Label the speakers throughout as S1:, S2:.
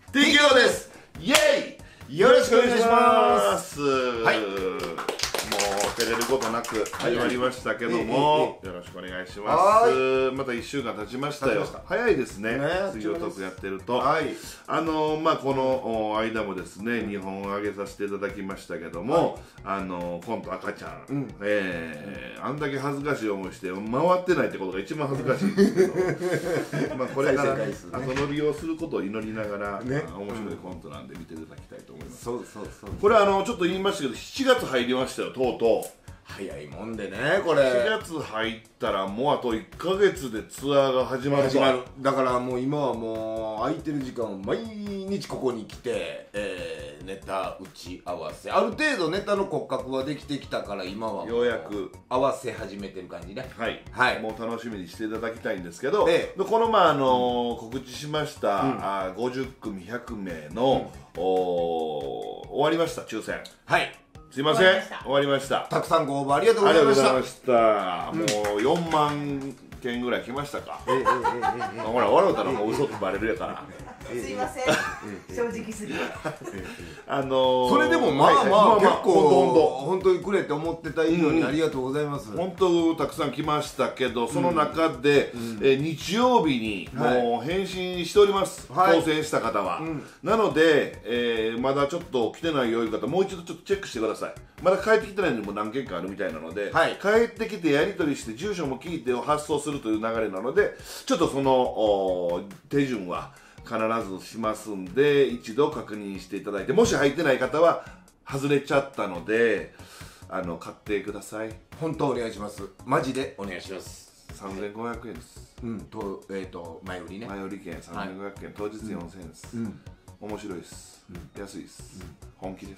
S1: TKO です。イエイ、よろしくお願いします。はい、もう照れることなく始まりましたけども、よろしくお願いします。また1週間経ちましたよ。早いですね、水曜トークやってると。まあこの間もですね、2本上げさせていただきましたけども、コント赤ちゃん、あんだけ恥ずかしい思いして回ってないってことが一番恥ずかしいんですけどまあこれから後伸びをすることを祈りながら、面白いコントなんで見ていただきたいと思います。これちょっと言いましたけど、7月入りましたよ、とうとう。
S2: 早いもんでね、これ
S1: 4月入ったらもうあと1ヶ月でツアーが始まる。
S2: だからもう今はもう空いてる時間を毎日ここに来て、ネタ打ち合わせ、ある程度ネタの骨格はできてきたから、今は
S1: ようやく
S2: 合わせ始めてる感じね。
S1: はい、もう楽しみにしていただきたいんですけど、この告知しました50組100名の終わりました、抽選。すいません、終わりました。
S2: たくさんご応募ありがとうございました。
S1: もう4万件ぐらい来ましたか。ほら笑うたらもう嘘ってバレるやから。
S3: すいません、正直すぎて。
S2: それでもまあまあ結構本当にくれって思ってた以上にありがとうございます。
S1: 本当たくさん来ましたけど、その中で日曜日にもう返信しております、当選した方は。なのでまだちょっと来てないよいう方、もう一度ちょっとチェックしてください。まだ帰ってきてないのにも何件かあるみたいなので、帰ってきてやり取りして住所も聞いて発送するという流れなので、ちょっとその手順は必ずしますんで、一度確認していただいて、もし入ってない方は外れちゃったので買ってください。
S2: 本当お願いします。マジでお願いします。
S1: 3500円です。
S2: 前売りね。
S1: 前売り券3500円、当日4000円です。面白いです。安いです。本気です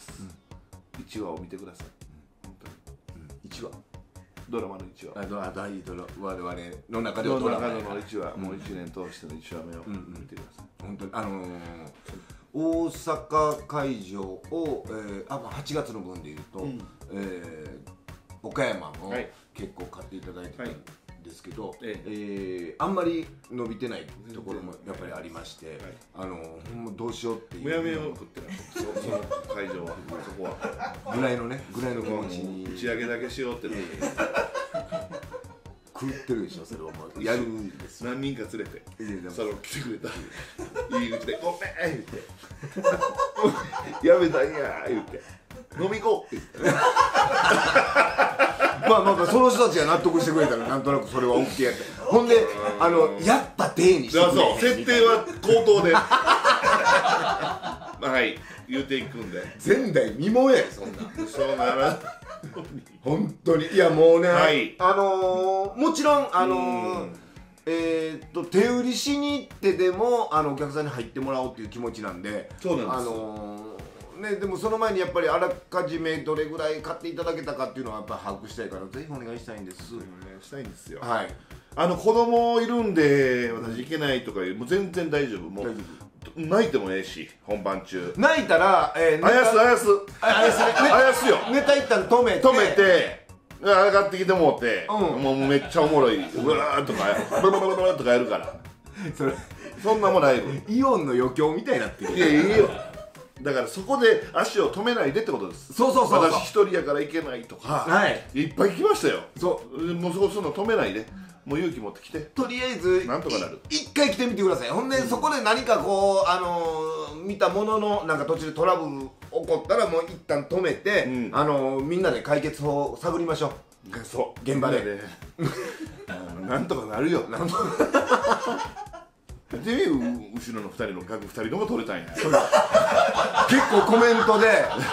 S1: 。1話を見てください。本当に1話、ドラマの1話、
S2: 我々の中ではドラマの
S1: 1話、もう1年通しての1話目を見てください。
S2: 本当に大阪会場を8月の分でいうと岡山も結構買っていただいてたんですけど、あんまり伸びてないところもやっぱりありまして、どうしようっていう、
S1: むやみを食ってなかった、その会場は、そこは
S2: ぐらいの気持ちに
S1: 打ち上げだけしようって
S2: 狂ってるでしょ。それをもうやるんです。
S1: 何人か連れてそれを来てくれた入り口で「ごめん」言って「やめたんや」言って「飲み行こう」って言って
S2: まあその人たちが納得してくれたらなんとなくそれは OK やって、ほんでやっぱ体にしてくれへんみたいな。
S1: 設定は口頭ではい言うていくんで、
S2: 前代未聞や。そんな
S1: そうなら
S2: 本当に。いやもうね、もちろん手売りしに行ってでもお客さんに入ってもらおうっていう気持ちなんで。
S1: そうなんです。
S2: でもその前にやっぱりあらかじめどれぐらい買っていただけたかっていうのはやっぱり把握したいから、ぜひお願いしたいんです。
S1: したいんですよ。
S2: 子
S1: 供いるんで私行けないとかもう全然大丈夫。もう泣いてもええし、本番中
S2: 泣いたらあ
S1: やすよ。
S2: ネタ一旦止め
S1: て上がってきてもうて、もうめっちゃおもろい、うわーとかブルブルブルブルとかやるから、そんなもんないよ。
S2: イオンの余興みたいになってる。
S1: いやいいよ。だからそこで足を止めないでってことです。私一人やから行けないとかいっぱい来ましたよ。もうそんな止めないで、もう勇気持ってきて、
S2: とりあえず
S1: なんとかなる。
S2: 一回来てみてください。ほんでそこで何かこう見たもののなんか途中でトラブル起こったらもう一旦止めて、みんなで解決法を探りましょう。
S1: そう
S2: 現場で
S1: なんとかなるよ。で後ろの2人の額2人とも取れたんや。
S2: 結構コメントで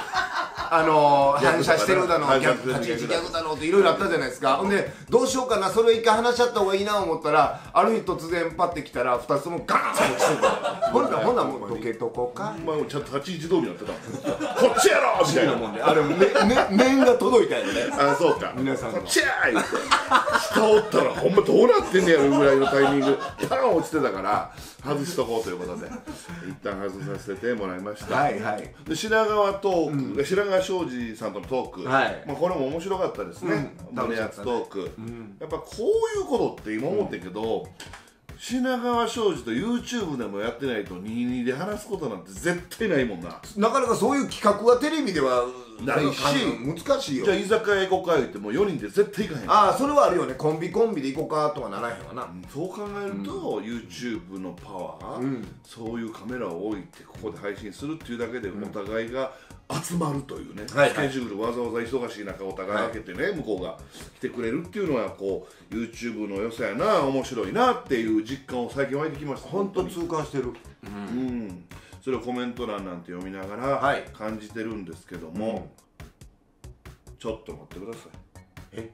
S2: 反射してるだの、立ち位置ギャグだのっていろいろあったじゃないですか。ほんでどうしようかな、それを一回話し合った方がいいなと思ったら、ある日突然パッて来たら2つともガーンって落ちてる。ほんならもうどけとこうか、
S1: ちゃんと立ち位置通りになってたこっちやろみたいなもんで、
S2: あれ念が届いたよね。
S1: そうか、
S2: 皆さん
S1: こっちやー言って下おったらほんまどうなってんねやろぐらいのタイミングパーン落ちてたから、外しとこうということで一旦外させてもらいました。で品川トーク、品川庄司さんとのトーク、これも面白かったですね。胸熱トーク、やっぱこういうことって今思ってんけど、 品川庄司と YouTube でもやってないと22で話すことなんて絶対ないもんな。
S2: なかなかそういう企画はテレビでは
S1: ないし
S2: 難しいよ。
S1: じゃあ居酒屋行こうか言っても4人で絶対行かへん。
S2: ああ、それはあるよね。コンビで行こうかとはならへんわな。
S1: そう考えると、YouTube のパワー、そういうカメラを置いてここで配信するっていうだけでお互いが集まるというね、スケジュールわざわざ忙しい中お互い開けてね、向こうが来てくれるっていうのはこう YouTube の良さやな、面白いなっていう実感を最近湧いてきました。
S2: 本当痛感してる。
S1: それをコメント欄なんて読みながら感じてるんですけども、ちょっと待ってください。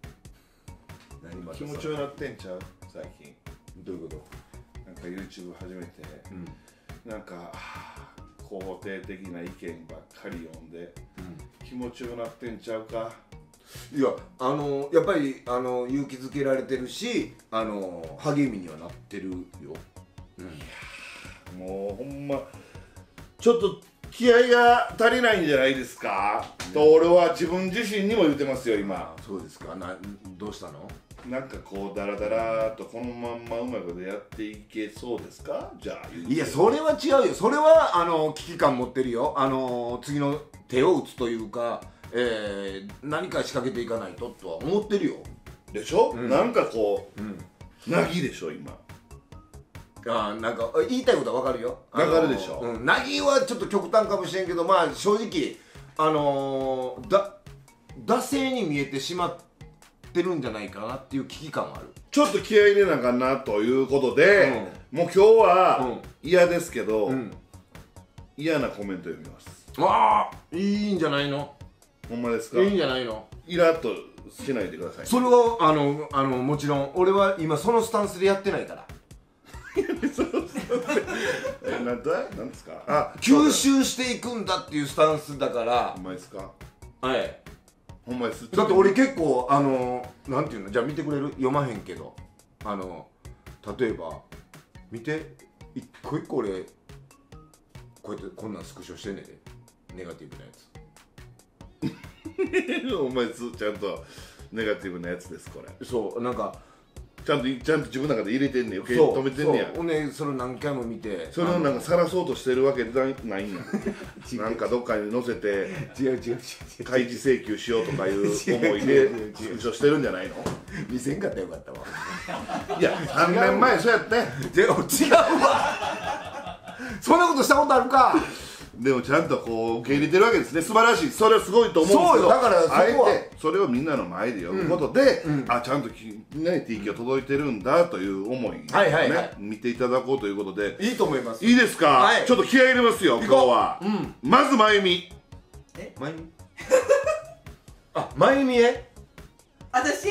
S1: 気持ちよくなってんちゃう最近。
S2: どういうこと？
S1: なんか YouTube 始めて、なんか肯定的な意見ばっかり読んで、気持ちよくなってんちゃうか。
S2: いや、やっぱり勇気づけられてるし、励みにはなってるよ。
S1: もうほんまちょっと気合が足りないんじゃないですか、と俺は自分自身にも言ってますよ今。
S2: そうですか。どうしたの？
S1: なんかこうダラダラとこのまんまうまいことやっていけそうですか？じゃあ
S2: いや、それは違うよ。それは危機感持ってるよ。次の手を打つというか、何か仕掛けていかないととは思ってるよ。
S1: でしょ、なんかこう、なぎでしょ今。
S2: なんか言いたいことは分かるよ。
S1: わかるでしょ。
S2: なぎはちょっと極端かもしれんけど、まあ正直惰性に見えてしまってるんじゃないかなっていう危機感はある。
S1: ちょっと気合い入れなあかんなということで、もう今日は嫌ですけど、嫌なコメント読みます。
S2: ああ、いいんじゃないの？
S1: ほんまですか？
S2: いいんじゃないの？
S1: イラッとしないでください。
S2: それはもちろん俺は今そのスタンスでやってないから。
S1: なんですか？
S2: 吸収していくんだっていうスタンスだから。
S1: ほんまですか？
S2: はい。
S1: ほんまです。
S2: だって俺結構なんていうの、じゃあ見てくれる？読まへんけど例えば見て、一個一個俺こうやってこんなんスクショしてんねんで、ネガティブなやつ。
S1: ほんまです。ちゃんとネガティブなやつです。これ
S2: そう、なんか
S1: ちゃんと自分の中で入れてんねん、余計に止めてんねや。
S2: そうね、それ何回も見て、
S1: それをなんか晒そうとしてるわけじゃないんや。なんかどっかに載せて
S2: 違う
S1: 開示請求しようとかいう思いでスクショしてるんじゃないの？
S2: 見せんかったらよかったわ。
S1: いや、3年前そうやって
S2: 違うわ。そんなことしたことあるか。
S1: でもちゃんとこう受け入れてるわけですね。素晴らしい。それはすごいと思うんですけど、
S2: そうよ。だからそこは
S1: あえてそれをみんなの前で呼ぶことで、ちゃんとね TK が届いてるんだという思いをね見ていただこうということで、
S2: いいと思います。
S1: いいですか？
S2: はい、
S1: ちょっと気合い入れますよ今日は。まずまゆみ。
S2: まゆみ？まゆみへ？
S3: 私？すい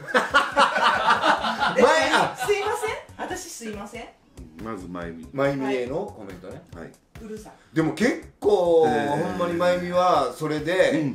S3: ません。私すいません。
S1: まずまゆみ。
S2: まゆみへのコメントね。
S1: はい。
S3: うるさい。
S2: でも結構、ほんまにまゆみはそれで、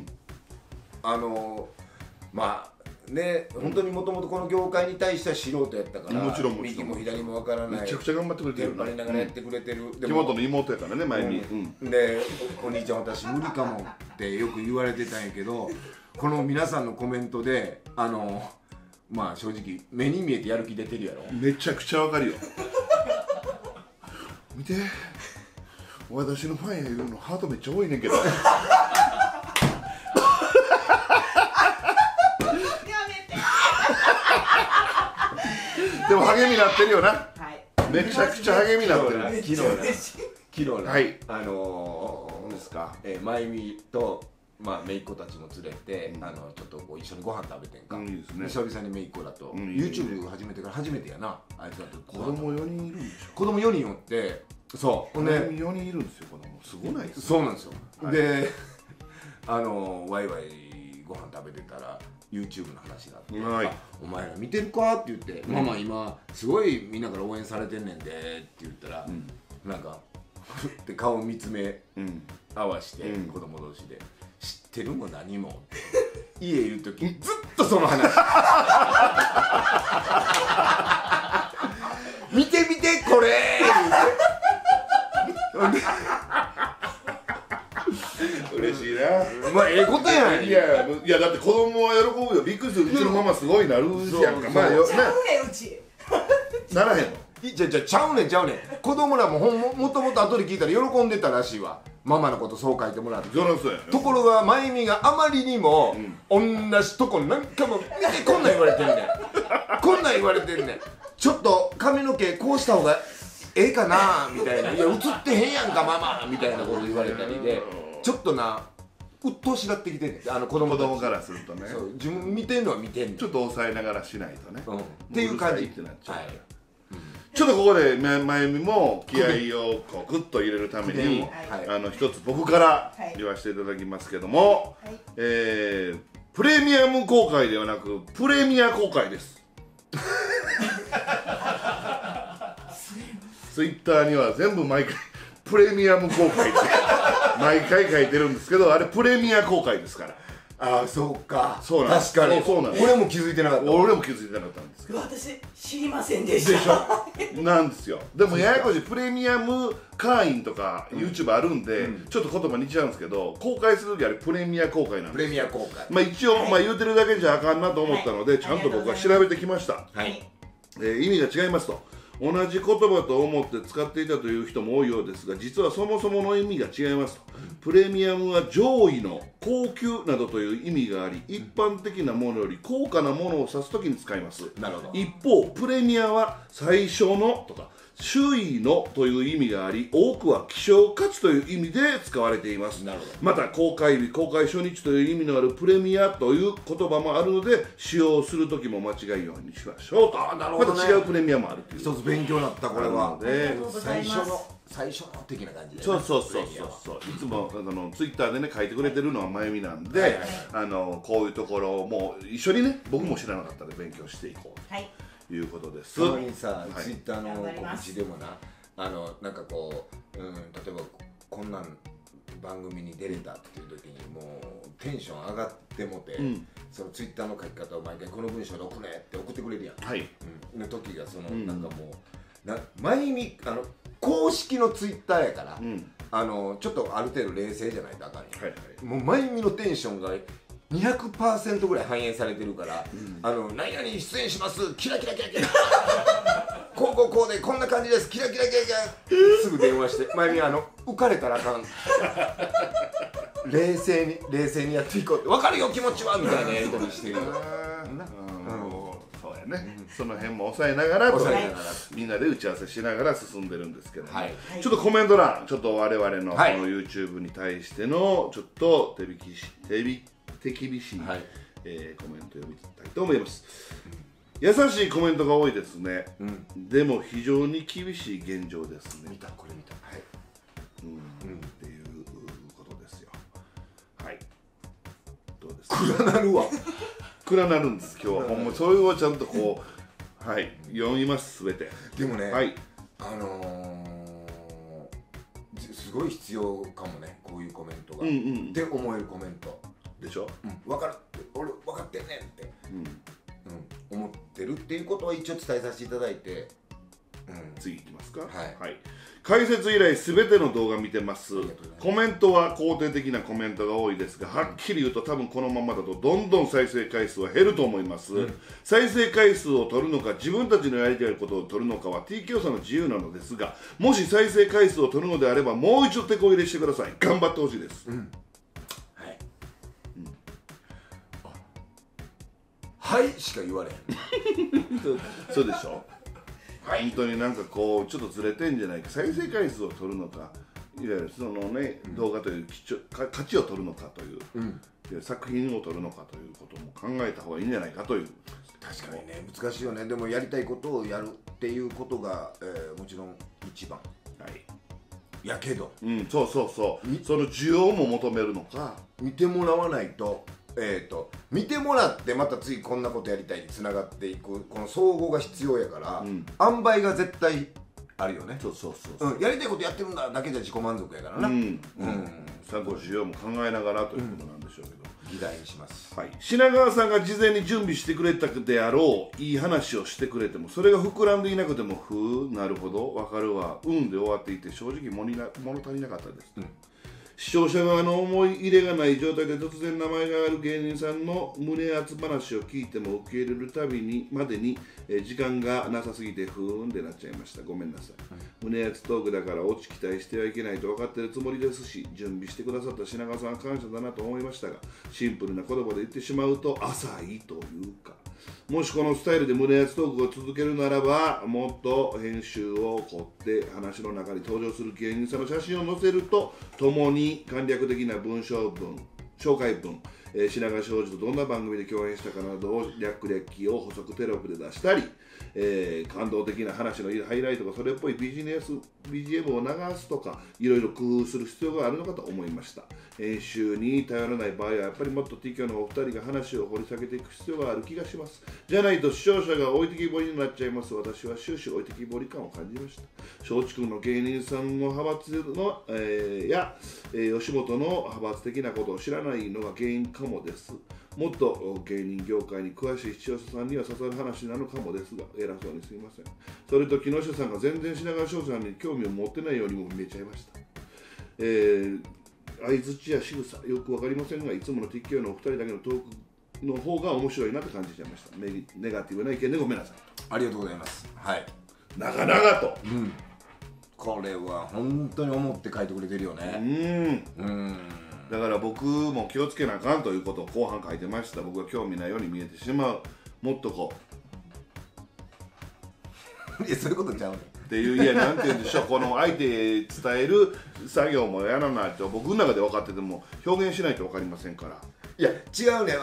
S2: まあね、本当にもともとこの業界に対しては素人やったから、
S1: もちろん
S2: 右も左もわからない、
S1: めちゃくちゃ頑張ってくれてる
S2: テンパりながらやってくれてる。
S1: 地元の妹やからね、まゆみ。
S2: で、お兄ちゃん私無理かもってよく言われてたんやけど、この皆さんのコメントでまあ正直目に見えてやる気出てるやろ。
S1: めちゃくちゃわかるよ。見て、私のファンや言うのハートめっちゃ多いねんけど。
S3: やめて。
S1: でも励みになってるよな。
S3: はい。
S1: めちゃくちゃ励みになってる。
S2: 昨日ね、
S1: はい。
S2: ですか、まゆみと姪っ子たちも連れて、ちょっとこう一緒にご飯食べてんか。
S1: いいですね。
S2: 久々に姪っ子だと YouTube 始めてから初めてやな、あいつだと。
S1: 子供4人いるんでしょ。
S2: 子供4人おって、そう
S1: ね、4人いるんですよ。子供すごないですか？
S2: そうなんですよ。で、ワイワイご飯食べてたら YouTube の話があって、お前ら見てるかって言って、ママ今すごいみんなから応援されてんねんでって言ったら、なんかふって顔見つめ合わして、子供同士で知ってるも何も家いる時ずっとその話。見て見てこれ
S1: 嬉しいな。
S2: まあええことやん。
S1: いやだって子供は喜ぶよ。びっくりする。うちのママすごいなるやんか。まあよね。
S3: うち。
S1: ならへんの。
S2: ちゃうねん子供らももともと後で聞いたら喜んでたらしいわ、ママのことそう書いてもらって。
S1: そうやね。
S2: ところがまゆみがあまりにも同じとこ何回も見てこんなん言われてんねんこんなん言われてんねん、ちょっと髪の毛こうした方がええかなみたいな、いや映ってへんやんかママみたいなこと言われたりで、ちょっとな鬱陶しがってきてんねん、子供
S1: からするとね。
S2: そう自分見てんのは見てんねん、
S1: ちょっと抑えながらしないとね、
S2: っていう感じ
S1: ってなっちゃう。ちょっとここでまゆみも気合をこうグッと入れるために一つ僕から言わせていただきますけども、プレミアム公開ではなくプレミア公開です。ツイッターには全部毎回プレミアム公開って毎回書いてるんですけど、あれプレミア公開ですから。
S2: ああそうか、
S1: そうなんです。
S2: 確かに
S1: そうなんです。
S2: 俺も気づいてなかった。
S1: 俺も気づいてなかったんですけど、
S3: 私知りませんでした
S1: なんですよ。でもややこしい、プレミアム会員とか YouTube あるんで、ちょっと言葉似ちゃうんですけど、公開する時あれプレミア公開なんです。
S2: プレミア公開、
S1: まあ一応、言うてるだけじゃあかんなと思ったので、ちゃんと僕は調べてきました。意味が違いますと。同じ言葉と思って使っていたという人も多いようですが、実はそもそもの意味が違いますと。プレミアムは上位の高級などという意味があり、一般的なものより高価なものを指すときに使います。
S2: なるほど。
S1: 一方プレミアは最初のとか周囲のという意味があり、多くは希少価値という意味で使われています。
S2: なるほど。
S1: また公開日、公開初日という意味のあるプレミアという言葉もあるので、使用するときも間違いようにしましょうと。
S2: なるほどね、
S1: また違うプレミアもあるという。
S2: 一つ勉強になったこれは。
S3: 最
S2: 初の的な感じで、ね、
S1: そういつもツイッターでね書いてくれてるのはまゆみなんで、こういうところをもう一緒にね、僕も知らなかったので勉強していこうということです。
S2: たまにさ、ツイッターの告知でもな、なんかこう、例えばこんなん番組に出れたっていう時にもうテンション上がってもて、そのツイッターの書き方を毎回この文章で送れって送ってくれるやん。の時がなんかもうまゆみ公式のツイッターやから、ちょっとある程度冷静じゃないとあかんやん。もうまゆみのテンションが200% ぐらい反映されてるから、何々出演しますキラキラキラキラこうでこんな感じですキラキラキラキラすぐ電話して、まゆみ浮かれたらあかん冷静にやっていこうって、分かるよ気持ちはみたいなやり取りしてる。
S1: その辺も抑えながらと、みんなで打ち合わせしながら進んでるんですけども、ちょっとコメント欄、ちょっと我々のこの YouTube に対してのちょっと手厳しいコメント読みたいと思います。優しいコメントが多いですね。でも非常に厳しい現状ですね。
S2: これ見た。
S1: っていうことですよ。はい。どうです
S2: か。暗なるわ。
S1: 暗なるんです。今日はほんまそれをちゃんとこう読みますすべて。
S2: でもね、すごい必要かもね、こういうコメントが。って思えるコメント
S1: でしょ。
S2: 分かる、俺分かってんねんって思ってるっていうことは一応伝えさせていただいて、
S1: 次いきますか。解説以来すべての動画見てます。コメントは肯定的なコメントが多いですが、はっきり言うと多分このままだとどんどん再生回数は減ると思います。再生回数を取るのか自分たちのやりたいことを取るのかは TKO さんの自由なのですが、もし再生回数を取るのであればもう一度手こ入れしてください。頑張ってほしいです。
S2: はいしか言われへん
S1: そうでしょ。本当になんかこうちょっとずれてんじゃないか、再生回数を取るのか、いわゆるそのね、動画という価値を取るのかという、作品を取るのかということも考えた方がいいんじゃないかという。
S2: 確かにね、難しいよね。でもやりたいことをやるっていうことが、もちろん一番やけど、
S1: そうその需要も求めるのか、
S2: 見てもらわないと見てもらってまた次こんなことやりたいにつながっていく、この総合が必要やから、塩梅が絶対あるよね。やりたいことやってるんだだけじゃ自己満足やからな。
S1: ちゃんと需要も考えながらということなんでしょうけど、
S2: 議題にします。
S1: 品川さんが事前に準備してくれたであろういい話をしてくれても、それが膨らんでいなくても、なるほど分かるわ、で終わっていて正直物足りなかったです。 視聴者側の思い入れがない状態で突然名前がある芸人さんの胸熱話を聞いても受け入れるたびにまでに時間がなさすぎてふーんってなっちゃいました。ごめんなさい。胸熱トークだからオチ期待してはいけないと分かってるつもりですし、準備してくださった品川さんは感謝だなと思いましたが、シンプルな言葉で言ってしまうと浅いというか、もしこのスタイルで胸熱トークを続けるならば、もっと編集を凝って話の中に登場する芸人さんの写真を載せるとともに簡略的な文章文、紹介文、品川庄司とどんな番組で共演したかなどを略歴を補足テロップで出したり、感動的な話のハイライトがそれっぽいBGM を流すとか、いろいろ工夫する必要があるのかと思いました。編集に頼らない場合はやっぱりもっと TKO のお二人が話を掘り下げていく必要がある気がします。じゃないと視聴者が置いてきぼりになっちゃいます。私は終始置いてきぼり感を感じました。松竹の芸人さんの派閥の、吉本の派閥的なことを知らないのが原因かもです。もっと芸人業界に詳しい視聴者さんには刺さる話なのかもですが、偉そうにすみません。それと木下さんが全然品川庄司さんに興味を持ってないようにも見えちゃいました。相づちや仕草よく分かりませんが、いつもの TKO のお二人だけのトークの方が面白いなって感じちゃいました。ネガティブな意見でごめんなさい。
S2: ありがとうございます。はい。
S1: 長々と、
S2: これは本当に思って書いてくれてるよね。
S1: だから僕も気をつけなあかんということを後半書いてました。僕が興味ないように見えてしまう。もっとこ
S2: ういや、そういうことちゃうね
S1: っていう、いや、なんて言うんでしょう、この相手伝える作業もやらないと、僕の中で分かってても表現しないと分かりませんから。
S2: いや、違うね。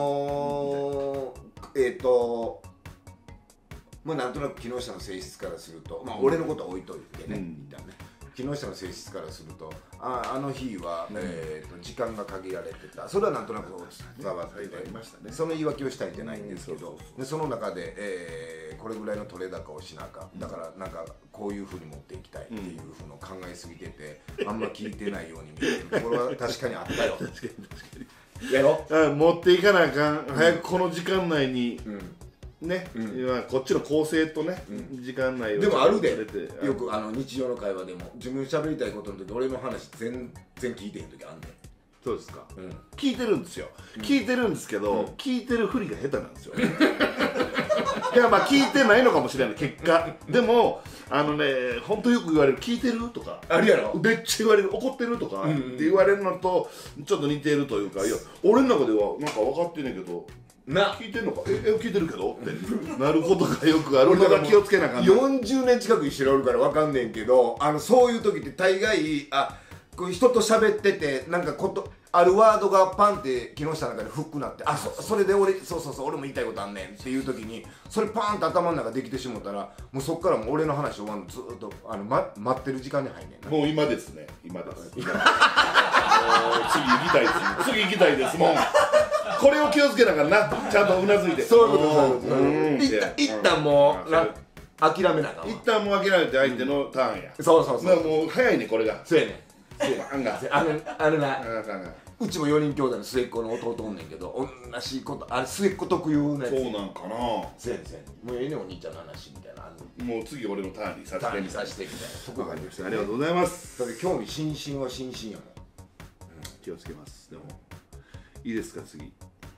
S2: まあなんとなく木下の性質からすると、まあ俺のことは置いといてね、一旦ね。木下の性質からすると、あの日は、時間が限られてた。それはなんとなく伝わってて、その言い訳をしたいんじゃないんですけど、でその中で、これぐらいの取れ高をしなあかん。だからなんかこういうふうに持っていきたいっていうふうのを考えすぎてて、あんま聞いてないように見えるところは確かにあったよ。
S1: 確かに
S2: やろ？
S1: 持っていかなあかん。早くこの時間内に。ね、こっちの構成とね、時間内を
S2: でもあるで、よく日常の会話でも自分喋りたいことの時俺の話全然聞いてへん時あんねん。
S1: そうですか、聞いてるんですよ、聞いてるんですけど、聞いてるふりが下手なんですよいや、まあ聞いてないのかもしれない結果でも本当よく言われる、聞いてるとか
S2: あるやろ、
S1: めっちゃ言われる、怒ってるとかって言われるのとちょっと似てるというか、いや俺の中ではなんか分かってんねんけど、聞いてんのか、聞いてるけどってなることがよくある。俺が気をつけなあかん。
S2: 40年近く一緒におるから分かんねんけど、そういう時って大概こう人と喋っててなんかあるワードがパンって木下の中でフックなって、それで俺も言いたいことあんねんっていう時にそれパーンと頭の中できてしもたら、もうそっからもう俺の話終わるのずっと待ってる時間に入んねんな。
S1: もう今ですね、今です。次行きたいです。次行きたいですもん。これを気をつけながらな、ちゃんとうなずいて。
S2: そういうこと、そういうこと。一旦もう諦めなあかんわ。
S1: 一旦もう諦めて相手のターンや。
S2: そう。
S1: もう早いねこれが。
S2: そうやねん。あれな、うちも4人兄弟の末っ子の弟おんねんけど、同じこと、末っ子特有のやつ。
S1: そうなんかな。
S2: そうやねん。もうええねんお兄ちゃんの話みたいな。
S1: もう次俺のターンにさ
S2: せてみたいなとこがありました。
S1: ありがとうございます。
S2: だって興味津々は津々やもん。
S1: 気をつけます。でもいいですか、次。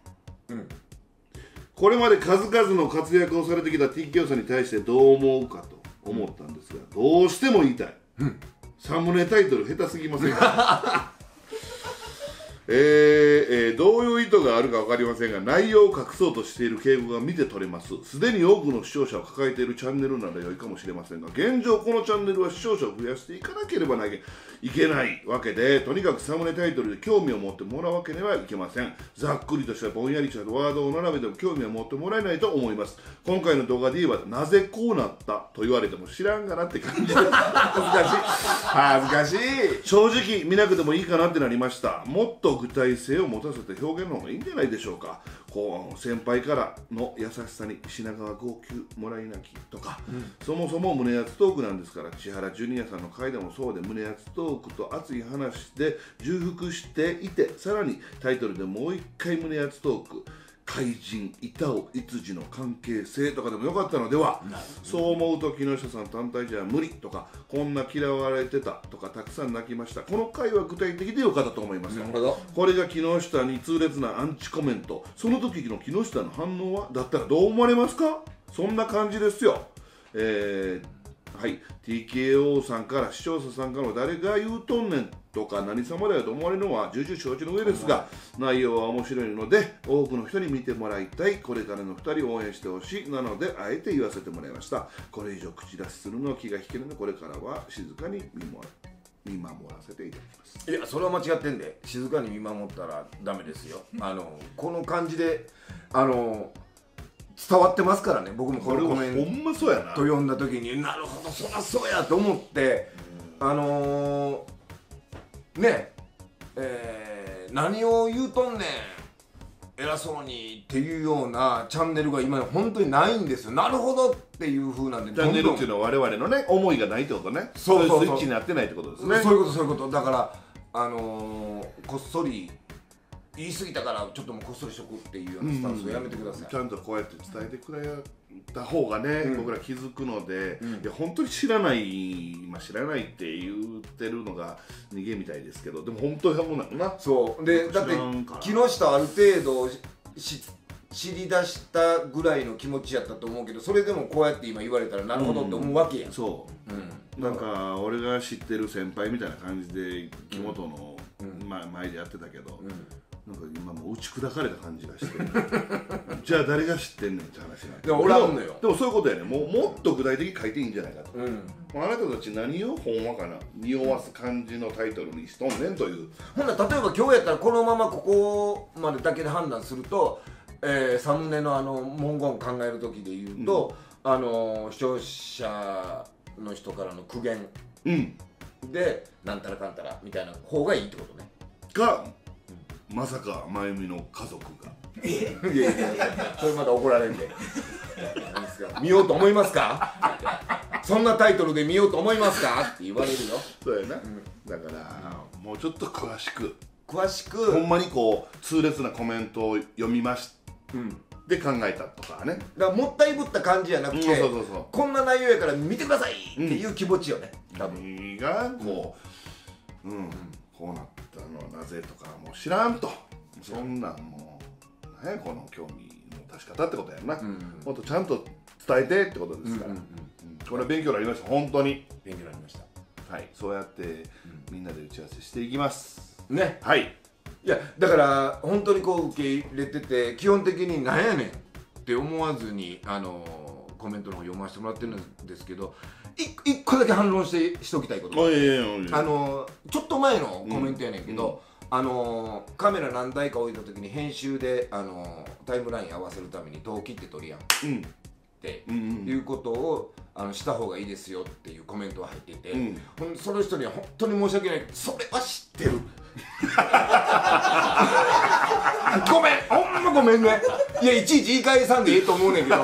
S1: これまで数々の活躍をされてきた TKO さんに対してどう思うかと思ったんですが、どうしても言いたい。サムネタイトル下手すぎませんかどういう意図があるか分かりませんが、内容を隠そうとしている傾向が見て取れます。すでに多くの視聴者を抱えているチャンネルなら良いかもしれませんが、現状このチャンネルは視聴者を増やしていかなければいけないわけで、とにかくサムネタイトルで興味を持ってもらうわけにはいけません。ざっくりとしたぼんやりしたワードを並べても興味を持ってもらえないと思います。今回の動画で言えば、なぜこうなったと言われても知らんがなって感じです。
S2: 恥ずかしい。
S1: 正直見なくてもいいかなってなりました。もっと具体性を持たせて表現の方がいいんじゃないでしょうか。先輩からの優しさに品川号泣もらい泣きとか、そもそも胸熱トークなんですから、千原ジュニアさんの回でもそうで、胸熱トークと熱い話で重複していて、さらにタイトルでもう一回胸熱トーク怪人板尾逸司の関係性とかでもよかったのでは。そう思うと木下さん単体じゃ無理とか、こんな嫌われてたとか、たくさん泣きました。この回は具体的でよかったと思います。これが木下に痛烈なアンチコメント。その時の木下の反応はだったらどう思われますか。そんな感じですよ。はい、TKO さんから視聴者さんからも誰が言うとんねんとか何様だよと思われるのは重々承知の上ですが、内容は面白いので多くの人に見てもらいたい。これからの2人を応援してほしい。なのであえて言わせてもらいました。これ以上口出しするのは気が引けるので、これからは静かに見守らせていただきます。
S2: いや、それは間違ってんで、静かに見守ったらダメですよ。この感じで伝わってますからね。僕もこのコメント
S1: ほんまそうやな
S2: と読んだ時に、なるほど、そりゃそうやと思って、ね何を言うとんねん偉そうにっていうようなチャンネルが今本当にないんですよ。なるほどっていう風なんで、
S1: チャンネルっていうのは我々のね思いがないってことね。そういうスイッチになってないってことですね。
S2: そういうことだから、こっそり言い過ぎたからちょっともうこっそりしとくっていうようなスタンスをやめてください。
S1: ちゃんとこうやって伝えてくれた方がね、僕ら気づくので、いや本当に知らないって言ってるのが逃げみたいですけど、でも本当にそうなのな。
S2: そうで、だって木下ある程度知り出したぐらいの気持ちやったと思うけど、それでもこうやって今言われたらなるほどって思うわけやん。
S1: そう、なんか俺が知ってる先輩みたいな感じで木本の前でやってたけど、なんか今もう打ち砕かれた感じがしてじゃあ誰が知ってんねんって話になって。
S2: 俺はのよ。
S1: でもそういうことやね。もっと具体的に書いていいんじゃないかと、あなたたち何をほんわかな匂わす感じのタイトルにしとんねんという。
S2: ほんなら例えば今日やったらこのままここまでだけで判断すると、サムネの文言考える時で言うと、視聴者の人からの苦言、でなんたらかんたらみたいな方がいいってことね。
S1: がまさか真由美の家族が
S2: いやそれまた怒られんで何ですか、見ようと思いますかそんなタイトルで見ようと思いますかって言われるよ。
S1: そうやな、だからもうちょっと詳しく
S2: ほ
S1: んまにこう痛烈なコメントを読みましで考えたとかね。
S2: だからもったいぶった感じじゃなくて、こんな内容やから見てくださいっていう気持ちよね、多分
S1: がこうこうなったのはなぜとかもう知らんと、そんなんもうね、この興味の出し方ってことやんな、もっとちゃんと伝えてってことですから、これは勉強になりました。本当に
S2: 勉強になりました。
S1: はい、そうやってみんなで打ち合わせしていきます
S2: ね。
S1: はい。
S2: いやだから本当にこう受け入れてて、基本的になんやねんって思わずにコメントの方読ませてもらってるんですけど、一個だけ反論しておきたいことが、ちょっと前のコメントやねんけど、カメラ何台か置いた時に編集でタイムライン合わせるために動機って取るやん、っていうことをした方がいいですよっていうコメントが入っていて、その人には本当に申し訳ないけど、それは知ってるごめん、ほんまごめんね。いや、いちいち言い返さんでいいと思うねんけど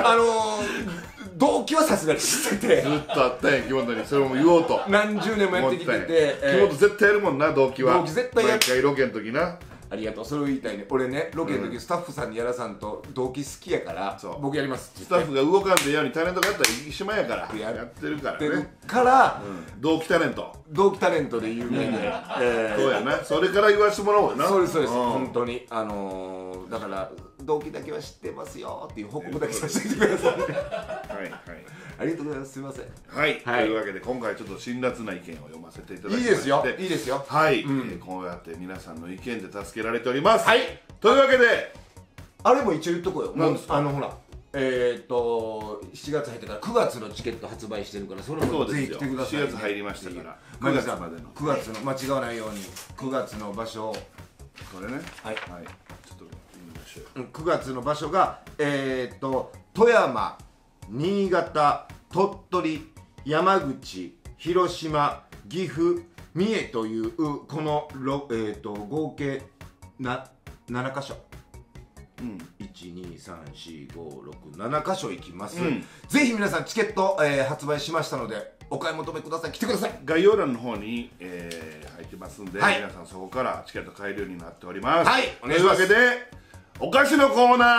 S2: 動機はさすがに知ってて、
S1: ずっとあったんや木本にそれも言おうと
S2: 何十年もやってきてて、
S1: 木本絶対やるもんな、動機は。
S2: 動機絶対やる。
S1: 毎回ロケの時な。
S2: ありがとう、それを言いたいね。俺ね、ロケの時スタッフさんにやらさんと動機好きやから僕やりますって
S1: スタッフが動かんでようにタレントがやったらいい島やからやってるからね。
S2: 同期タレントで有名で
S1: そうやな、それから言わせてもらおうよな。
S2: そうですそうです、本当にだから動機だけは知ってますよっていう報告だけさせてください。はいはい、ありがとうございます。すみません。
S1: はい、というわけで今回ちょっと辛辣な意見を読ませていただきまして、
S2: いいですよいいですよ。
S1: はい、こうやって皆さんの意見で助けられております。はい、というわけで
S2: あれも一応言っとこうよ。
S1: 何ですか？
S2: ほら7月入ってから9月のチケット発売してるから、それもぜひ来てくださいね。
S1: 4月入りましたから
S2: 9月までの9月の間違わないように9月の場所を
S1: これね、はい、ちょっと見ましょう。
S2: 9月の場所が富山、新潟、鳥取、山口、広島、岐阜、三重というこの合計7カ所、1,2,3,4,5,6,7カ所行きます。ぜひ皆さんチケット発売しましたのでお買い求めください。来てください。
S1: 概要欄の方に入ってますんで、皆さんそこからチケット買えるようになっております。
S2: はい、お願いします。
S1: というわけでお菓子のコーナー。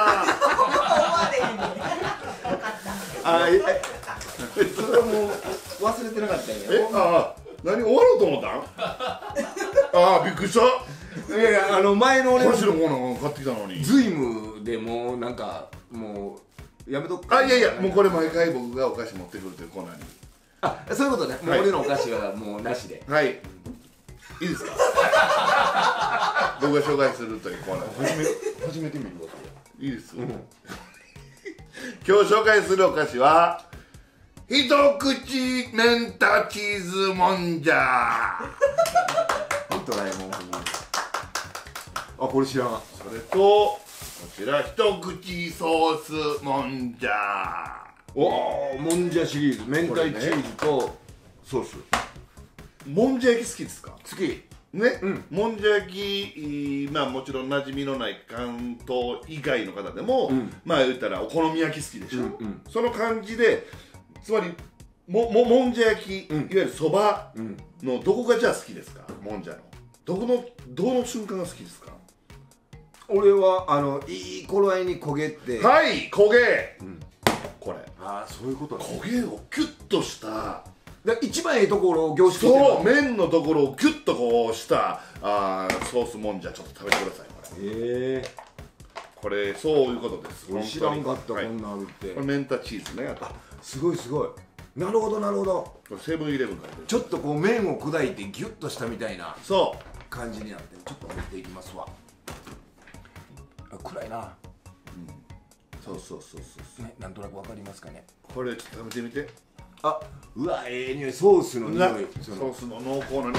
S2: あ、それはもう忘れてなかったんよ。
S1: 何終わろうと思ったん？ああ、びっくりした。
S2: いやいや、前の俺
S1: お菓子のコーナー買ってきたのに。
S2: ズイムでもうなんかもうやめとくか。
S1: いやいや、もうこれ毎回僕がお菓子持ってくるというコーナーに。
S2: あ、そういうことね。もう俺のお菓子はもうなしで。
S1: はい。いいですか？僕が紹介するというコーナー。
S2: 初めて見るわ
S1: いいです。今日紹介するお菓子は一口メンタチーズもんじゃ。
S2: ドラえもん。あ、これ知らん。
S1: それとこちら一口ソースもんじゃ。
S2: おお、もんじゃシリーズ、明太チーズとソース。
S1: もんじゃ焼き好きですか？
S2: 好き。
S1: ね、もんじゃ焼き、まあもちろん馴染みのない関東以外の方でも、まあ言ったらお好み焼き好きでしょ、その感じで、つまりもんじゃ焼き、いわゆるそばのどこがじゃあ好きですか？もんじゃのどの瞬間が好きですか？
S2: 俺はいい頃合いに焦げて、
S1: はい焦げ、これ
S2: ああ、そういうことね。
S1: 焦げをキュッとした
S2: 一番いいところを凝縮
S1: そう麺のところをキュッとこうしたソースもんじゃちょっと食べてください。これそういうことです。
S2: 知らんかった、こんなあるって。
S1: これメンタチーズね。
S2: すごいすごい。なるほどなるほど。
S1: これセブンイレブンから
S2: ちょっとこう麺を砕いてギュッとしたみたいな
S1: そう
S2: 感じになってる。ちょっと持っていきますわ。暗いな。
S1: そう
S2: ね、なんとなくわかりますかね。
S1: これちょっと食べてみて。
S2: あ、うわ、匂い。ソースの匂い。
S1: ソースの濃厚な匂い。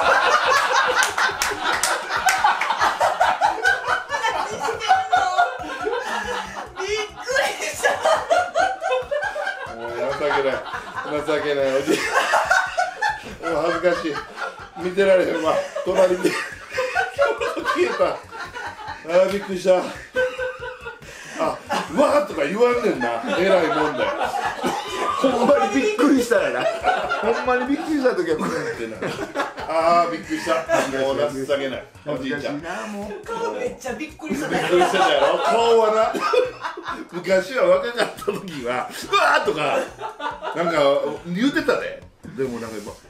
S1: 情けないおじい。恥ずかしい。見てられへんわ。隣に消えた。あーびっくりした。あ、うわーとか言わんねんな。えらいもんだよ。
S2: ほんまにびっくりしたやな。ほんまにびっくりした時はこうやってな。
S1: あーびっくりした。もう情けない。おじいちゃん。
S3: 顔めっちゃびっくりした。
S1: びっくりしてたやろ。顔はな。昔は若かった時はうわーとかなんか言うてたで。でもなんか今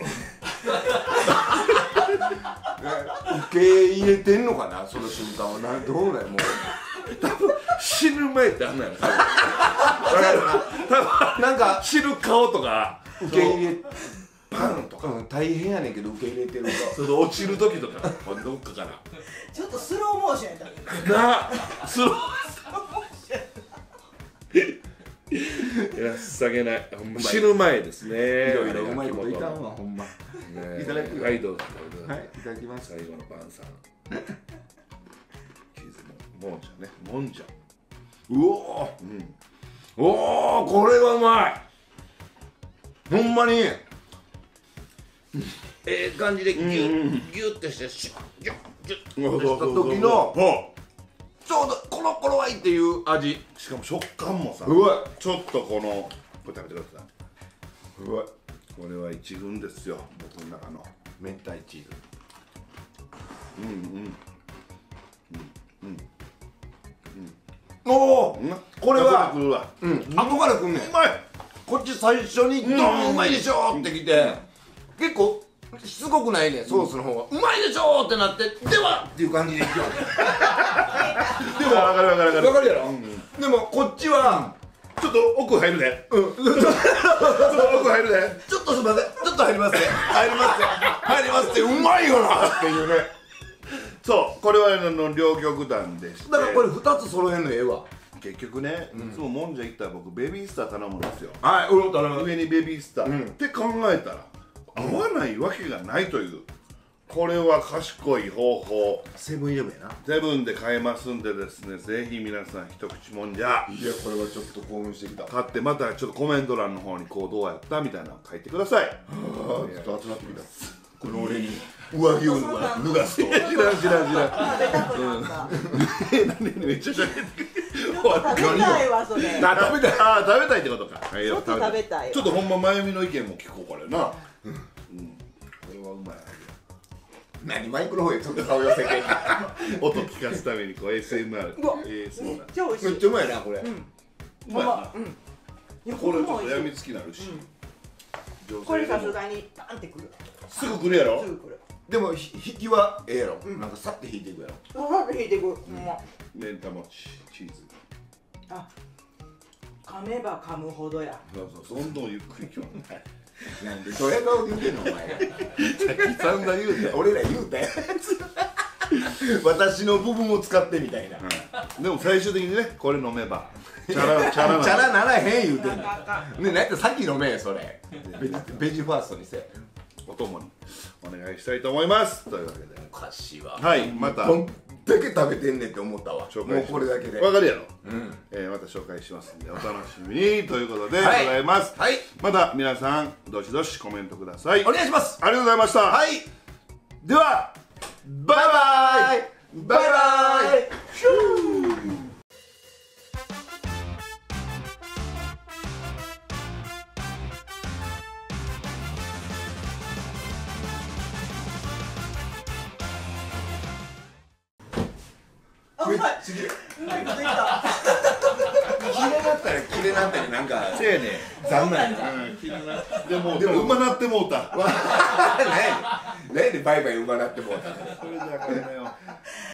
S2: 受け入れてんのかな、その瞬間は。どうなんや、もう
S1: 多分死ぬ前ってあんなんやろ。多分なんか死ぬ顔とか
S2: 受け入れ
S1: パンとか、
S2: 大変やねんけど受け入れてると
S1: それ落ちる時とかどっかから
S3: ちょっとスローモーションやった
S1: なあスロー情けない。死ぬ前ですね。
S2: いろいろうまいこといかんわ、ほんま。いただくよ。
S1: はい、どうぞ。
S2: はい、いただきます。
S1: 最後の晩餐。チーズのもんじゃね、もんじゃ。
S2: うおー、おお、これはうまい。ほんまに感じでギュッてしてシュッギュッギュッてした時のちょうどコロコロワイっていう味。
S1: しかも食感もさ、
S2: うわ
S1: ちょっとこのこれ食べてください。うわ、これは一軍ですよ、僕の中の
S2: 明太チーズ。おお、これは後からくんねん。
S1: うまい。
S2: こっち最初にドーンうまいでしょってきて、結構しつこくないね、ソースの方がうまいでしょってなって、ではっていう感じでいくよ。
S1: でも分かる分かる分かる
S2: わかるやろ。でもこっちは
S1: ちょっと奥入るで。ちょっと奥入るで。
S2: ちょっとすみません、ちょっと入りますね、入りますってうまいよなっていうね。
S1: そう、これは両極端でして、
S2: だからこれ2つ揃えんのええわ。
S1: 結局ね、いつももんじゃ行ったら僕ベビースター頼むんですよ。
S2: はい、俺も頼む。
S1: 上にベビースターって考えたら合わないわけがないという、これは賢い方法。
S2: セブンイレブンやな。
S1: セブンで買えますんでですね、ぜひ皆さん一口もんじゃ
S2: いや、これはちょっと興奮してきた。
S1: 買って、またちょっとコメント欄の方にこうどうやったみたいなの書いてください。
S2: ちょっと熱なってきた。この俺に上着を脱がすと。
S1: 知らん。
S3: 食べたくなった。
S1: 何めっちゃしゃべって
S3: 食べたいわそれ。
S2: 食べたい。
S1: ああ、食べたいってことか。ち
S3: ょっと食べたいわ。
S1: ちょっとほんままゆみの意見も聞こうこれな。これはうまい。
S2: 何マイクロフォンへちょっと顔寄せて
S1: 音聞かすためにこう ASMR
S3: うわめっ
S1: ASMR
S3: ちゃ美味しい
S2: めっちゃうまいなこれ、
S1: うまいな
S3: うんいや
S1: これちょっと
S3: 美味しい
S1: やみつきになるし女性
S3: これ
S1: でも
S3: さすがにパンってくる
S1: すぐ来るやろ
S3: すぐくる
S2: でも引きはええやろ、なんかさって引いていくやろ
S3: パンって引いてくる
S1: 目ん玉チーズ
S3: あ噛めば噛むほどや
S2: そう
S1: どんどんゆっくり今日
S2: なんでドヤ顔で言うてんのお前
S1: さっき散々言うて
S2: 俺ら言うたやつ私の部分を使ってみたいな、
S1: でも最終的にねこれ飲めばチャラ
S2: チャラならへん言うてんの
S3: あかん
S2: ね、なんやったらさっき飲めそれベジファーストにせ
S1: お供にお願いしたいと思いますというわけで
S2: おかしいわ
S1: はいまた
S2: どんだけ食べてんねんって思ったわ
S1: 紹
S2: もう
S1: 介します
S2: これだけで
S1: わかるやろ
S2: うん
S1: また紹介しますんでお楽しみにということでご
S2: はい
S1: ざいます、
S2: はい
S1: また皆さんどしどしコメントください
S2: お願いします
S1: ありがとうございました、
S2: はい
S1: ではバイバイ
S2: バイバイ
S3: あうまい
S2: すぎる
S3: うまいこと言った
S2: キレなったらキレなったりなんか
S1: せやね
S2: 残念
S1: でもうまなってもうた
S2: 何やねんバイバイ馬なってもうた
S1: それじゃあこれだよ